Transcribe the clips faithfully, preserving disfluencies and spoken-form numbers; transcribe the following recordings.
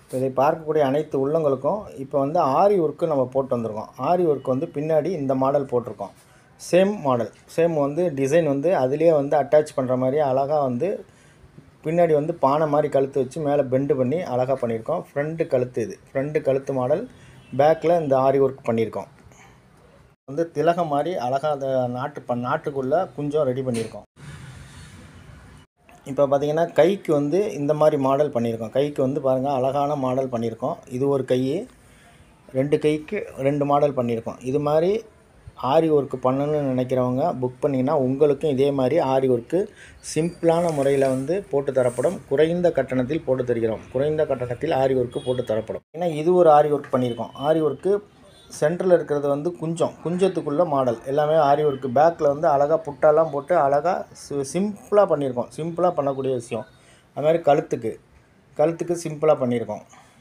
இதை பார்க்கக்கூடிய அனைத்து உள்ளங்களுக்கும் இப்போ வந்து ஆரி ஒர்க்கு நம்ம போட்டு வந்திருக்கோம். ஆரி ஒர்க் வந்து பின்னாடி இந்த மாடல் போட்டிருக்கோம். சேம் மாடல், சேம் வந்து டிசைன் வந்து அதிலேயே வந்து அட்டாச் பண்ணுற மாதிரி அழகாக வந்து பின்னாடி வந்து பானை மாதிரி கழுத்து வச்சு மேலே பெண்டு பண்ணி அழகாக பண்ணியிருக்கோம். ஃப்ரண்ட்டு கழுத்து இது ஃப்ரண்ட்டு கழுத்து மாடல், பேக்கில் இந்த ஆரி ஒர்க் பண்ணியிருக்கோம். வந்து திலகம் மாதிரி அழகாக அந்த நாட்டு ப நாட்டுக்குள்ளே குஞ்சம் ரெடி பண்ணியிருக்கோம். இப்போ பார்த்திங்கன்னா கைக்கு வந்து இந்த மாதிரி மாடல் பண்ணியிருக்கோம். கைக்கு வந்து பாருங்கள் அழகான மாடல் பண்ணியிருக்கோம். இது ஒரு கை, ரெண்டு கைக்கு ரெண்டு மாடல் பண்ணியிருக்கோம். இது மாதிரி ஆரி ஒர்க்கு பண்ணணும்னு நினைக்கிறவங்க புக் பண்ணிங்கன்னா உங்களுக்கும் இதே மாதிரி ஆரி ஒர்க்கு சிம்பிளான முறையில் வந்து போட்டு தரப்படும். குறைந்த கட்டணத்தில் போட்டு தருகிறோம். குறைந்த கட்டணத்தில் ஆரி ஒர்க்கு போட்டு தரப்படும். ஏன்னா இது ஒரு ஆரி ஒர்க் பண்ணியிருக்கோம். ஆரி ஒர்க்கு சென்டரில் இருக்கிறது வந்து குஞ்சம், குஞ்சத்துக்குள்ளே மாடல் எல்லாமே ஆரி ஒர்க்கு. பேக்கில் வந்து அழகாக புட்டாலாம் போட்டு அழகாக சி சிம்பிளாக பண்ணியிருக்கோம். சிம்பிளாக பண்ணக்கூடிய விஷயம். அது மாதிரி கழுத்துக்கு கழுத்துக்கு சிம்பிளாக பண்ணியிருக்கோம்.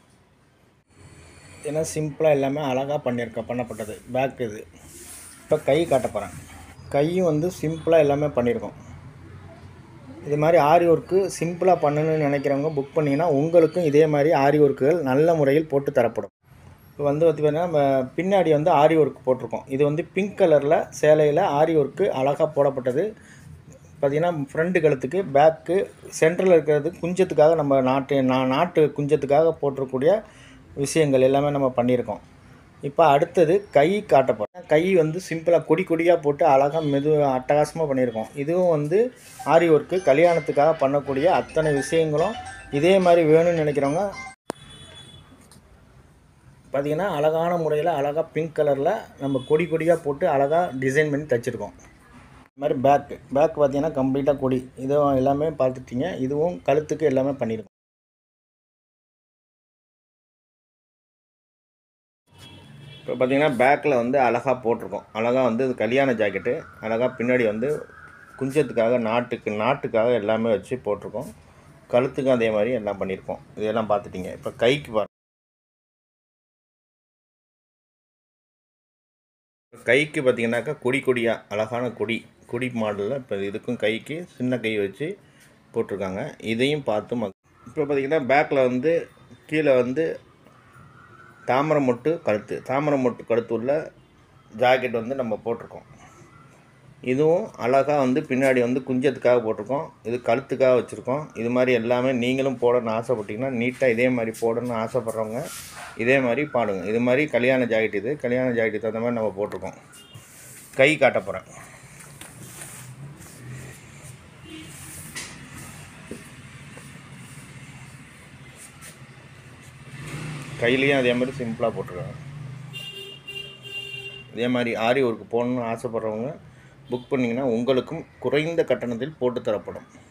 ஏன்னா சிம்பிளாக எல்லாமே அழகாக பண்ணியிருக்கோம் பண்ணப்பட்டது பேக் இது. இப்போ கை காட்ட போகிறேன். கையும் வந்து சிம்பிளாக எல்லாமே பண்ணியிருக்கோம். இது மாதிரி ஆரி ஒர்க்கு சிம்பிளாக பண்ணணும்னு நினைக்கிறவங்க புக் பண்ணிங்கன்னா உங்களுக்கும் இதே மாதிரி ஆரி ஒர்க்குகள் நல்ல முறையில் போட்டு தரப்படும். இப்போ வந்து பார்த்திங்கன்னா நம்ம பின்னாடி வந்து ஆரி ஒர்க் போட்டிருக்கோம். இது வந்து பிங்க் கலரில் சேலையில் ஆரி ஒர்க்கு அழகாக போடப்பட்டது. பார்த்திங்கன்னா ஃப்ரண்ட் கழுத்துக்கு, பேக்கு, சென்டரில் இருக்கிறது குஞ்சத்துக்காக நம்ம நாட்டு நா நாட்டு குஞ்சத்துக்காக போட்டிருக்கக்கூடிய விஷயங்கள் எல்லாமே நம்ம பண்ணியிருக்கோம். இப்போ அடுத்தது கை காட்ட போகிறேன். கை வந்து சிம்பிளாக கொடி கொடியாக போட்டு அழகாக மெது அட்டகாசமாக பண்ணியிருக்கோம். இதுவும் வந்து ஆரி ஒர்க்கு கல்யாணத்துக்காக பண்ணக்கூடிய அத்தனை விஷயங்களும் இதே மாதிரி வேணும்னு நினைக்கிறவங்க பார்த்திங்கன்னா அழகான முறையில் அழகாக பிங்க் கலரில் நம்ம கொடி கொடியாக போட்டு அழகாக டிசைன் பண்ணி தைச்சிருக்கோம். இது மாதிரி பேக்கு பேக் பார்த்திங்கன்னா கம்ப்ளீட்டாக கொடி, இதுவும் எல்லாமே பார்த்துட்டிங்க. இதுவும் கழுத்துக்கு எல்லாமே பண்ணியிருக்கோம். இப்போ பார்த்திங்கன்னா பேக்கில் வந்து அழகாக போட்டிருக்கோம். அழகாக வந்து இது கல்யாண ஜாக்கெட்டு அழகாக பின்னாடி வந்து குஞ்சத்துக்காக நாட்டுக்கு நாட்டுக்காக எல்லாமே வச்சு போட்டிருக்கோம். கழுத்துக்கும் அதே மாதிரி எல்லாம் பண்ணியிருக்கோம். இதெல்லாம் பார்த்துட்டிங்க. இப்போ கைக்கு பாருங்கள். கைக்கு பார்த்திங்கனாக்கா கொடி கொடியாக அழகான கொடி கொடி மாடலில் இப்போ இதுக்கும் கைக்கு சின்ன கை வச்சு போட்டிருக்காங்க. இதையும் பார்த்து ம இப்போ பார்த்திங்கன்னா பேக்கில் வந்து கீழே வந்து தாமரை மொட்டு கழுத்து தாமரை மொட்டு கழுத்து உள்ள ஜாக்கெட் வந்து நம்ம போட்டிருக்கோம். இதுவும் அழகாக வந்து பின்னாடி வந்து குஞ்சத்துக்காக போட்டிருக்கோம். இது கழுத்துக்காக வச்சுருக்கோம். இது மாதிரி எல்லாமே நீங்களும் போடணும்னு ஆசைப்பட்டிங்கன்னா நீட்டாக இதே மாதிரி போடணும்னு ஆசைப்பட்றவங்க இதே மாதிரி பாடுங்க. இது மாதிரி கல்யாண ஜாக்கெட் இது கல்யாண ஜாக்கெட்டுக்கு தகுந்த மாதிரி நம்ம போட்டிருக்கோம். கை காட்ட போகிறேன். கையிலையும் அதே மாதிரி சிம்பிளாக போட்டிருக்காங்க. இதே மாதிரி ஆரி ஒர்க்கு போடணும்னு ஆசைப்பட்றவங்க புக் பண்ணிங்கன்னா உங்களுக்கும் குறைந்த கட்டணத்தில் போட்டு தரப்படும்.